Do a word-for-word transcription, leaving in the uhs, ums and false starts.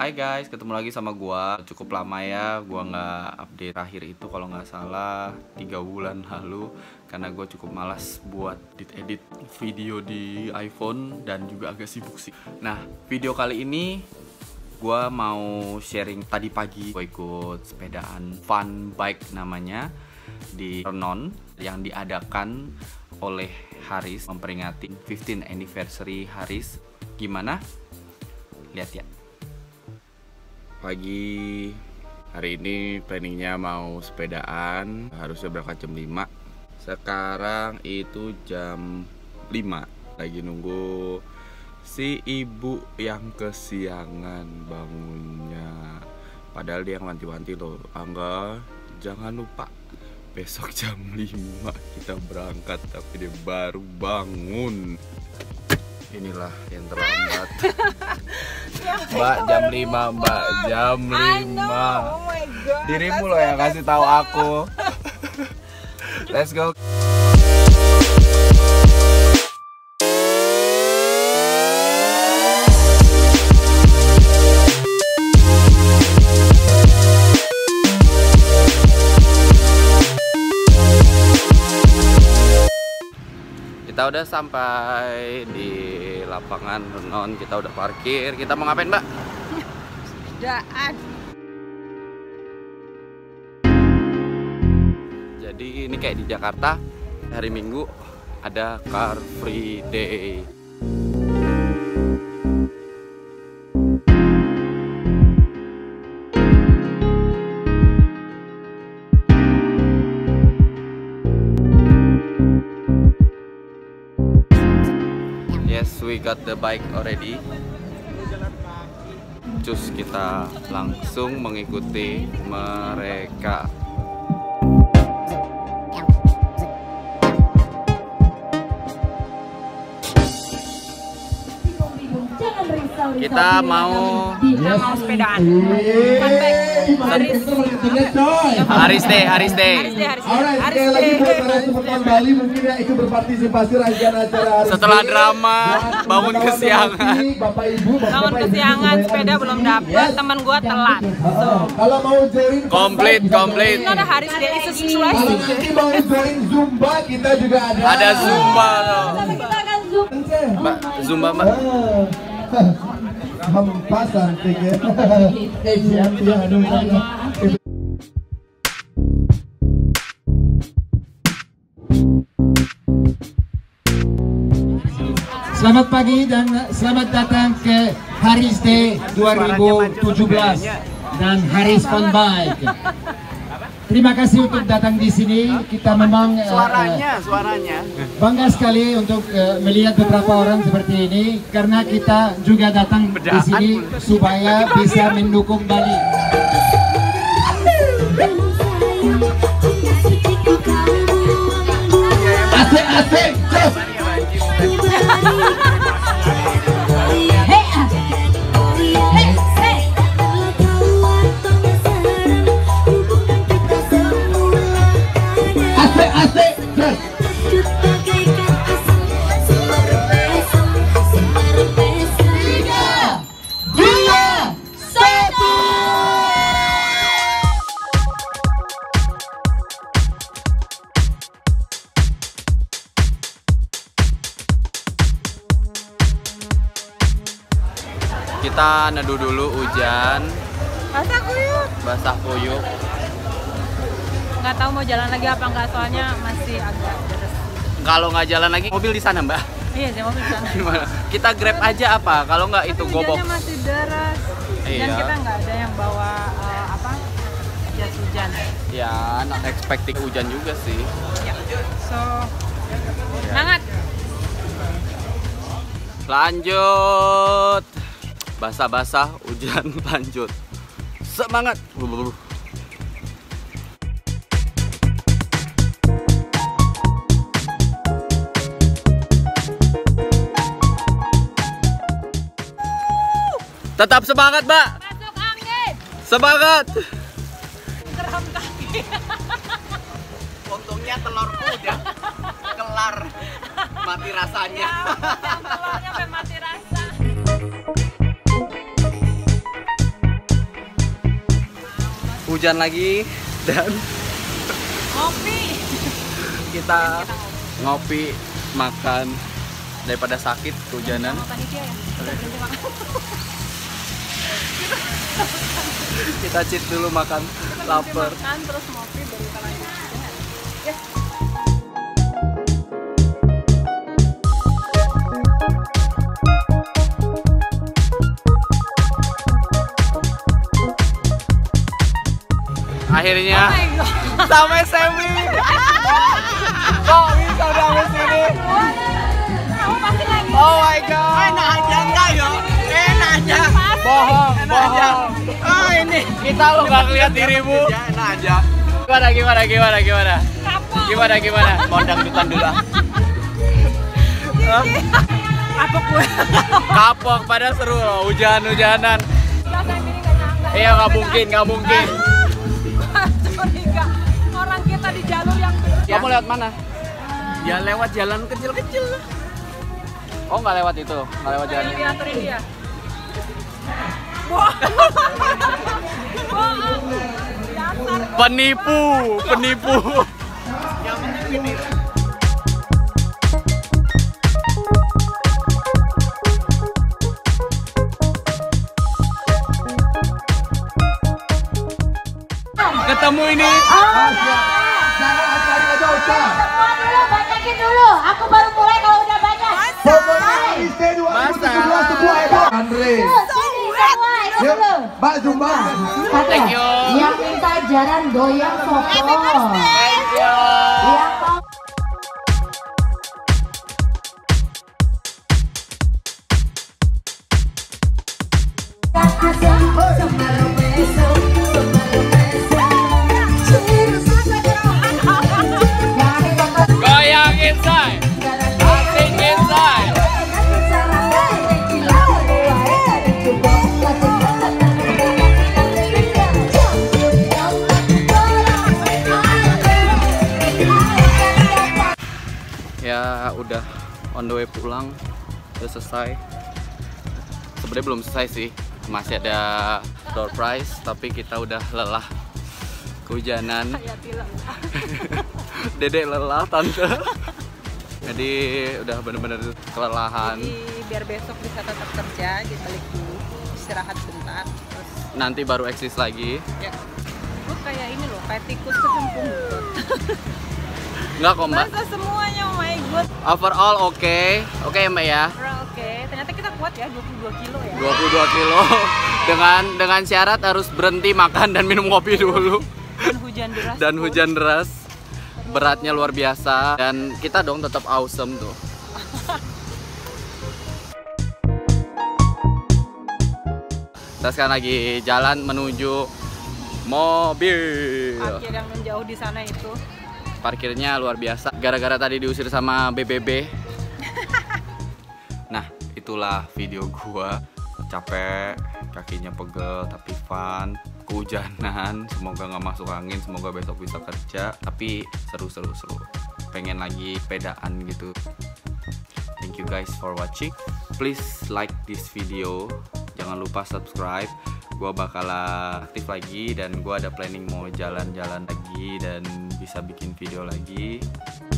Hai guys, ketemu lagi sama gua. Cukup lama ya, gua nggak update. Terakhir itu kalau nggak salah tiga bulan lalu, karena gua cukup malas buat edit-edit video di iPhone dan juga agak sibuk sih. Nah, video kali ini gua mau sharing. Tadi pagi gua ikut sepedaan fun bike namanya di Renon yang diadakan oleh Haris, memperingati fifteenth anniversary Haris. Gimana? Lihat ya. Pagi hari ini planningnya mau sepedaan, harusnya berangkat jam lima. Sekarang itu jam lima. Lagi nunggu si ibu yang kesiangan bangunnya. Padahal dia wanti-wanti loh, Angga jangan lupa besok jam lima kita berangkat, tapi dia baru bangun. Inilah yang terlambat. Mbak jam lima, Mbak jam lima. Oh my God. Dirimu loh yang kasih tahu aku. Let's go. Kita udah sampai di lapangan Renon, kita udah parkir. Kita mau ngapain, Mbak? Sepedaan. Jadi ini kayak di Jakarta, hari Minggu ada Car Free Day. Yes, we got the bike already. Cus kita langsung mengikuti mereka. Kita mau Kita mau sepedaan. Fun bike. Haris. Haris Day, Haris Day. Haris deh, Haris deh. Alright, Haris sekali lagi deh. buat para supporter Bali mungkin yang ikut berpartisipasi rangkaian acara Haris Setelah Day. drama, Buat bangun kawan-kawan kesiangan. Bali, Bapak Ibu, Bapak Bangun Ibu, kesiangan, supaya sepeda ada belum di sini. dapat, Yes. teman gua telat. So, Kalau mau join Komplit, bisa komplit. join. itu ada Haris deh, itu Kalau stressing. nanti mau join Zumba kita juga ada. Ada Zumba loh. Kita akan zoom. Mbak, Zumba, Mbak. Hampas cantik ya. Eh siap ya, aduh. Selamat pagi dan selamat datang ke Haris Day dua ribu tujuh belas dan Haris Fun Bike. Terima kasih untuk datang di sini. Kita memang uh, Suaranya, suaranya. bangga sekali untuk uh, melihat beberapa orang seperti ini karena kita juga datang di sini supaya bisa mendukung Bali. Asik asik. Cus. Asik asik. Cus. Tiga, dua, satu. Kita neduh dulu hujan, Basah kuyup. basah kuyup. Nggak tahu mau jalan lagi apa nggak, soalnya masih agak deras. Kalau nggak jalan lagi, mobil di sana, Mbak. Iya, saya mau ke sana. Gimana? Kita grab aja apa? Kalau nggak itu Tapi gobok. hujannya masih deras. Dan Iya. kita nggak ada yang bawa uh, apa jas hujan. Ya, not expecting hujan juga sih. Ya. So, semangat. Lanjut. Basah-basah, hujan lanjut. Semangat. Tetap semangat, Mbak. Masuk angin. Semangat. Geram kaki. Untungnya telurku udah kelar mati rasanya. Ya, yang telurnya sampai mati rasa. hujan lagi dan Ngopi. kita ngopi makan daripada sakit kehujanan. Sama panitia ya. Kita berhenti makan. Kita cheat dulu makan, Kita lapar. berhenti makan terus ngopi baru kita lanjut. Ya. Akhirnya Oh my God. sampai semi. Kok bisa sampai sini? Kamu pasti lagi. Oh my god. Enak aja enggak ya? Enak aja. Bohong, bohong. Oh ini. Kita lo nggak lihat dirimu. Ya, enak aja. Gimana, gimana, gimana, gimana? Kapok. Gimana, gimana? Mau dangdutan dulu ah. Hah? Kapok gue. Kapok, pada seru loh, hujan-hujanan. Rasanya ini nggak nyangka. Iya, nggak mungkin, nggak mungkin. Curiga. Orang kita di jalur yang Kamu lewat mana? Ya lewat jalan kecil-kecil lah. Oh, nggak lewat itu, nggak lewat jalan yang ini. diaturin dia. Bohong. Bohong. Dasar. Penipu, penipu. Yang penting ini. Ketemu ini. Jangan acara dosa. Semua dulu, banyakin dulu. Aku baru mulai kalau udah banyak. Pokoknya Haris Day dua ribu tujuh belas sebuah hebat. Andre. Sini semua, ini Yuk, dulu. Mbak Zumba. Thank you. Yang minta jaran goyang foto. Thank you. Yang mau Goyang inside. Asing inside. Ya udah on the way pulang, udah selesai. Sebenarnya belum selesai sih, masih ada door prize, tapi kita udah lelah kehujanan. Ya tilang. Dedek lelah, tante. Jadi udah bener-bener kelelahan. Jadi biar besok bisa tetap kerja, jadi balik dulu, istirahat bentar, terus Nanti baru eksis lagi. ya. Gue kayak ini loh, kayak tikus kecemplung gitu. Enggak kok mbak. Basah semuanya, oh my god. Overall oke, oke ya mbak ya. Bro, oke. Ternyata kita kuat ya, dua puluh dua kilo ya. dua puluh dua kilo dengan dengan syarat harus berhenti makan dan minum kopi dulu. Dan hujan deras. Dan pun. hujan deras. Beratnya luar biasa dan kita dong tetap awesome tuh. Kita sekarang lagi jalan menuju mobil. Parkir yang menjauh di sana itu. Parkirnya luar biasa gara-gara tadi diusir sama B B B. Nah, itulah video gua. Capek, kakinya pegel tapi fun, kehujanan, semoga nggak masuk angin, semoga besok bisa kerja, tapi seru-seru seru. Pengen lagi pedaan gitu. Thank you guys for watching. Please like this video. Jangan lupa subscribe. Gua bakal aktif lagi dan gua ada planning mau jalan-jalan lagi dan bisa bikin video lagi.